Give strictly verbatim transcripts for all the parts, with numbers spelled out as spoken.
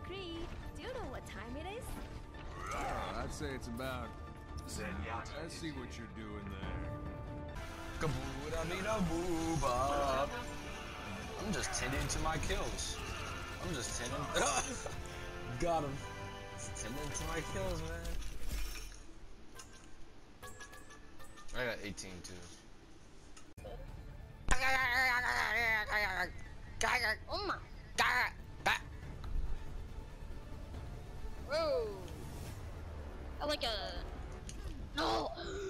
Creed, do you know what time it is? Uh, I'd say it's about... I see what you're doing there. I'm just tending to my kills. I'm just tending. Got him. Just tending to my kills, man. I got eighteen too. Oh my god! Whoa! I like a no.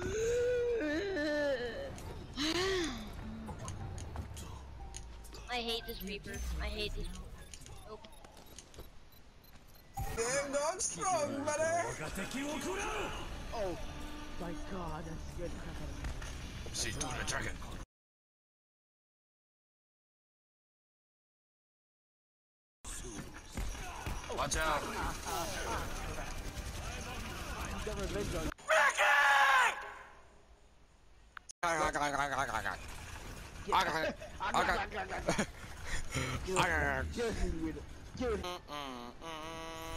I hate this Reaper. I hate this. Nope. Damn dog strong, brother. Oh my god, that scared the crap out of me. See, doing a dragon. Watch out! Got revenge on you.